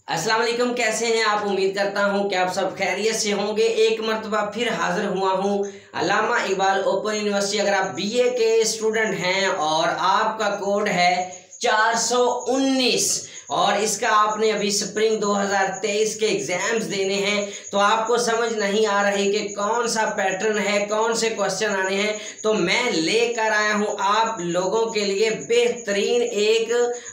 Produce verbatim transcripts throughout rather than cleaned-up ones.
अस्सलाम वालेकुम, कैसे हैं आप। उम्मीद करता हूं कि आप सब खैरियत से होंगे। एक मरतबा फिर हाजिर हुआ हूं अल्लामा इकबाल ओपन यूनिवर्सिटी। अगर आप बीए के स्टूडेंट हैं और आपका कोड है चार सौ उन्नीस और इसका आपने अभी स्प्रिंग दो हज़ार तेईस के एग्जाम्स देने हैं, तो आपको समझ नहीं आ रही कि कौन सा पैटर्न है, कौन से क्वेश्चन आने हैं, तो मैं लेकर आया हूं आप लोगों के लिए बेहतरीन एक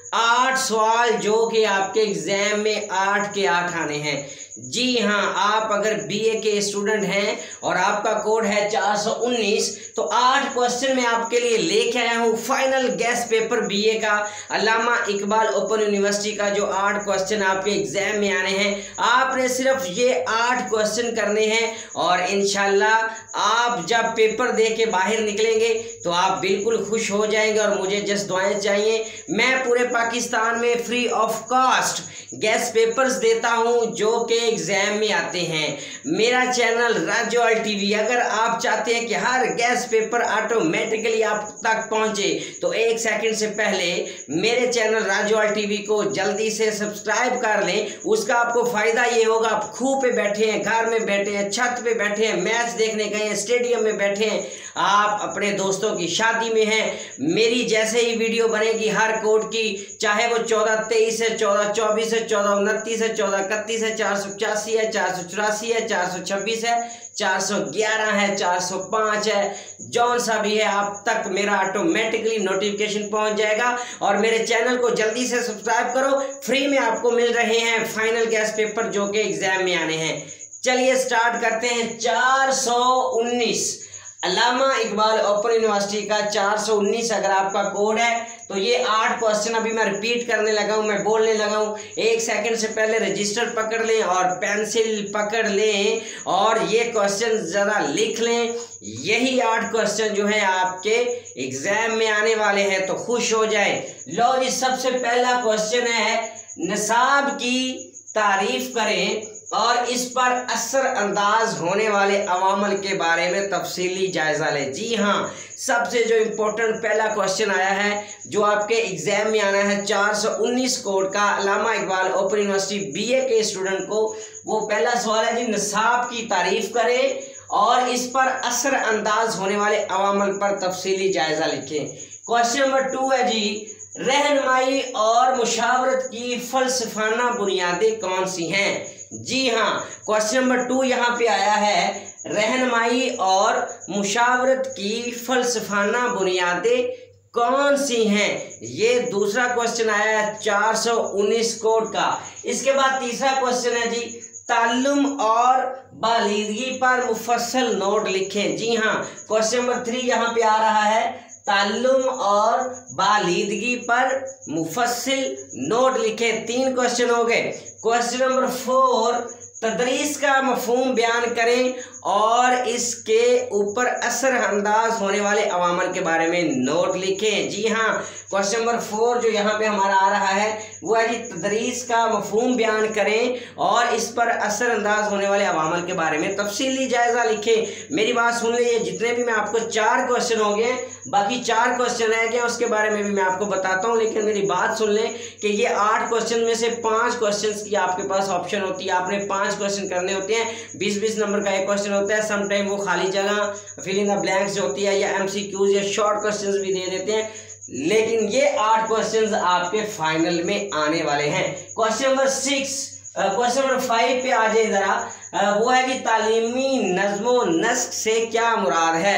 आठ सवाल जो कि आपके एग्जाम में आठ के आठ आने हैं। जी हाँ, आप अगर बीए के स्टूडेंट हैं और आपका कोड है चार सौ उन्नीस, तो आठ क्वेश्चन मैं आपके लिए लेके आया हूँ। फाइनल गेस्ट पेपर बीए का अल्लामा इकबाल ओपन यूनिवर्सिटी का जो आठ क्वेश्चन आपके एग्जाम में आने हैं, आपने सिर्फ ये आठ क्वेश्चन करने हैं और इंशाल्लाह आप जब पेपर दे के बाहर निकलेंगे तो आप बिल्कुल खुश हो जाएंगे। और मुझे जस्ट दुआएं चाहिए। मैं पूरे पाकिस्तान में free of cost guess papers देता हूं जो कि एग्जाम में आते हैं। मेरा चैनल राजोल टीवी, अगर आप चाहते हैं कि हर गेस्ट पेपर ऑटोमेटिकली आप तक पहुंचे तो एक सेकंड से पहले मेरे चैनल राजोल टीवी को जल्दी से सब्सक्राइब कर लें। उसका आपको फायदा ये होगा, आप खूह पे बैठे हैं, घर में बैठे हैं, छत पे बैठे हैं, मैच देखने गए हैं, स्टेडियम में बैठे हैं, आप अपने दोस्तों की शादी में हैं, मेरी जैसे ही वीडियो बनेगी हर कोड की, चाहे वो चौदह तेईस है, चौदह चौबीस है, चौदह उनतीस है, चौदह इकतीस है, चार सौ पचासी है, चार सौ चौरासी है, चार सौ छब्बीस है, चार सौ ग्यारह है, चार सौ पाँच है, जौन सा भी है आप तक मेरा ऑटोमेटिकली नोटिफिकेशन पहुंच जाएगा। और मेरे चैनल को जल्दी से सब्सक्राइब करो, फ्री में आपको मिल रहे हैं फाइनल गेस्ट पेपर जो कि एग्जाम में आने हैं। चलिए स्टार्ट करते हैं। चार सौ उन्नीस अल्लामा इकबाल ओपन यूनिवर्सिटी का चार सौ उन्नीस अगर आपका कोड है तो ये आठ क्वेश्चन अभी मैं रिपीट करने लगा हूँ, मैं बोलने लगा हूँ। एक सेकंड से पहले रजिस्टर पकड़ लें और पेंसिल पकड़ लें और ये क्वेश्चन ज़रा लिख लें। यही आठ क्वेश्चन जो है आपके एग्जाम में आने वाले हैं, तो खुश हो जाए। लो जी, सबसे पहला क्वेश्चन है, निसाब की तारीफ करें और इस पर असर अंदाज होने वाले अवामल के बारे में तफसीली जायजा लें। जी हाँ, सबसे जो इम्पोर्टेंट पहला क्वेश्चन आया है जो आपके एग्जाम में आना है चार सौ उन्नीस कोड का Allama Iqbal open university BA के स्टूडेंट को, वो पहला सवाल है जी, निसाब की तारीफ करें और इस पर असर अंदाज होने वाले अवामल पर तफसीली जायजा लिखें। क्वेश्चन नंबर टू है जी, रहनुमाई और मुशावरत की फलसफाना बुनियादें कौन सी हैं। जी हाँ, क्वेश्चन नंबर टू यहाँ पे आया है, रहनुमाई और मुशावरत की फलसफाना बुनियादें कौन सी हैं। ये दूसरा क्वेश्चन आया है चार सौ उन्नीस कोड का। इसके बाद तीसरा क्वेश्चन है जी, ताल्लुम और बालिदगी पर मुफस्सल नोट लिखें। जी हाँ, क्वेश्चन नंबर थ्री यहाँ पे आ रहा है, ताल्लुम और बालिदगी पर मुफस्सिल नोट लिखे। तीन क्वेश्चन हो गए। क्वेश्चन नंबर फोर, तदरीस का मफहूम बयान करें और इसके ऊपर असर अंदाज होने वाले अवामल के बारे में नोट लिखें। जी हाँ, क्वेश्चन नंबर फोर जो यहाँ पे हमारा आ रहा है वो है जी, तदरीस का मफहूम बयान करें और इस पर असर अंदाज होने वाले अवामल के बारे में तफसीली जायजा लिखें। मेरी बात सुन लीजिए, जितने भी मैं आपको चार क्वेश्चन हो गए, बाकी चार क्वेश्चन रह गए, उसके बारे में भी मैं आपको बताता हूँ, लेकिन मेरी बात सुन लें कि ये आठ क्वेश्चन में से पाँच क्वेश्चन की आपके पास ऑप्शन होती है, आपने पाँच क्वेश्चन करने होते हैं। बीस बीस नंबर का एक क्वेश्चन होता है, समटाइम वो खाली जगह फिल इन द ब्लैंक्स जो होती है या एमसीक्यूज या शॉर्ट क्वेश्चंस भी दे देते हैं, लेकिन ये आठ क्वेश्चंस आपके फाइनल में आने वाले हैं। Question number six question number five पे आ जाए जरा, वो है कि तालीमी नज़्मो नस्क से क्या मुराद है।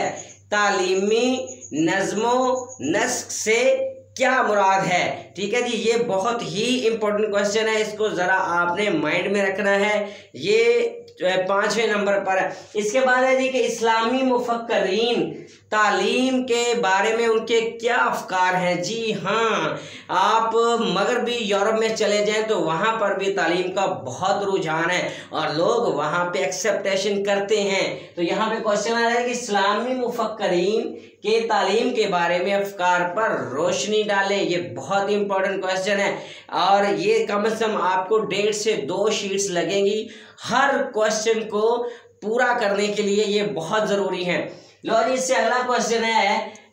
तालीमी नज़्मो नस्क से क्या मुराद है। ठीक है जी, ये बहुत ही इंपॉर्टेंट क्वेश्चन है, इसको ज़रा आपने माइंड में रखना है। ये पांचवें नंबर पर है। इसके बाद है जी कि इस्लामी मुफक्करीन तालीम के बारे में उनके क्या अफकार हैं। जी हाँ, आप मगरबी यूरोप में चले जाएं तो वहाँ पर भी तालीम का बहुत रुझान है और लोग वहाँ पे एक्सेप्टेशन करते हैं। तो यहाँ पे क्वेश्चन आ रहा है कि इस्लामी मुफक्करीन के तालीम के बारे में अफकार पर रोशनी डालें। ये बहुत इंपॉर्टेंट क्वेश्चन है और ये कम से कम आपको डेढ़ से दो शीट्स लगेंगी हर क्वेश्चन को पूरा करने के लिए, ये बहुत ज़रूरी है। लो जी, इससे अगला क्वेश्चन है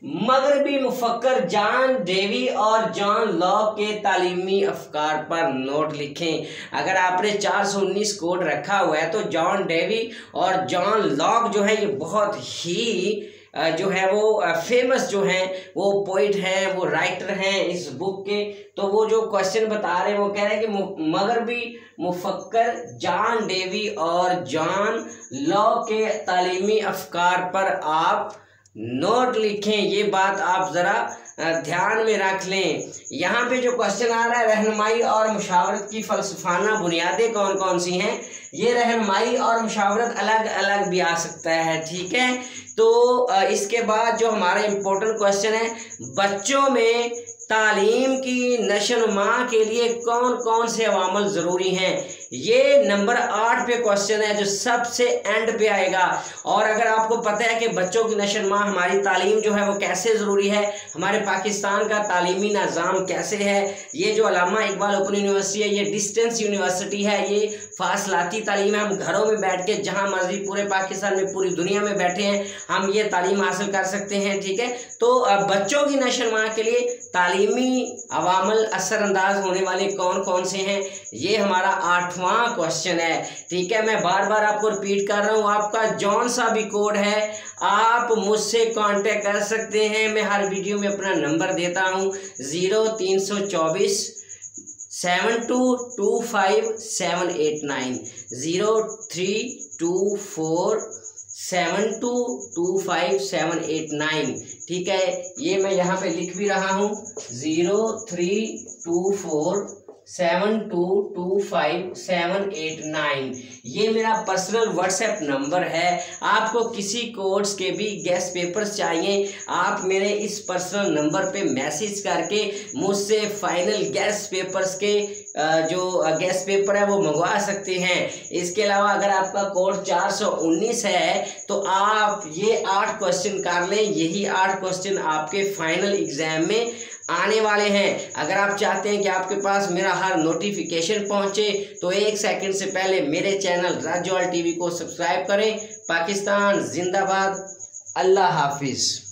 मगरबी मुफक्कर जॉन डेवी और जॉन लॉक के तालीमी अफकार पर नोट लिखें। अगर आपने चार सौ उन्नीस कोड रखा हुआ है तो जॉन डेवी और जॉन लॉक जो है ये बहुत ही जो है वो फेमस जो हैं वो पोइट हैं, वो राइटर हैं इस बुक के। तो वो जो क्वेश्चन बता रहे हैं वो कह रहे हैं कि मगरबी मुफक्कर जॉन डेवी और जॉन लॉक के तालीमी अफकार पर आप नोट लिखें। ये बात आप ज़रा ध्यान में रख लें। यहाँ पे जो क्वेश्चन आ रहा है, रहनुमाई और मुशावरत की फ़लसफ़ाना बुनियादें कौन कौन सी हैं। ये रहनुमाई और मुशावरत अलग अलग भी आ सकता है, ठीक है। तो इसके बाद जो हमारा इम्पोर्टेंट क्वेश्चन है, बच्चों में तालीम की नशोनुमा के लिए कौन कौन से अवामल ज़रूरी हैं। ये नंबर आठ पे क्वेश्चन है जो सबसे एंड पे आएगा। और अगर आपको पता है कि बच्चों की नशोनुमा, हमारी तालीम जो है वो कैसे ज़रूरी है, हमारे पाकिस्तान का तालीमी निज़ाम कैसे है, ये जो अल्लामा इकबाल ओपन यूनिवर्सिटी है ये डिस्टेंस यूनिवर्सिटी है, ये फासलाती तालीम है। हम घरों में बैठ के जहाँ मर्जी पूरे पाकिस्तान में, पूरी दुनिया में बैठे हैं, हम ये तालीम हासिल कर सकते हैं, ठीक है। तो बच्चों की नशोनुमा के लिए तालीमी अवामल असरअंदाज होने वाले कौन कौन से हैं, ये हमारा आठवां क्वेश्चन है, ठीक है। मैं बार बार आपको रिपीट कर रहा हूँ, आपका जौन सा भी कोड है आप मुझसे कांटेक्ट कर सकते हैं। मैं हर वीडियो में अपना नंबर देता हूँ, ज़ीरो तीन सौ चौबीस seven two two five seven eight nine, zero three two four seven two two five seven eight nine, ठीक है। ये मैं यहाँ पे लिख भी रहा हूँ, zero three two four seven two two five seven eight nine, ये मेरा पर्सनल व्हाट्सएप नंबर है। आपको किसी कोर्स के भी गेस्ट पेपर्स चाहिए, आप मेरे इस पर्सनल नंबर पे मैसेज करके मुझसे फाइनल गेस्ट पेपर्स के जो गेस्ट पेपर है वो मंगवा सकते हैं। इसके अलावा अगर आपका कोर्स चार सौ उन्नीस है तो आप ये आठ क्वेश्चन कर लें, यही आठ क्वेश्चन आपके फाइनल एग्जाम में आने वाले हैं। अगर आप चाहते हैं कि आपके पास मेरा हर नोटिफिकेशन पहुंचे तो एक सेकंड से पहले मेरे चैनल राजवाल टीवी को सब्सक्राइब करें। पाकिस्तान जिंदाबाद, अल्लाह हाफिज़।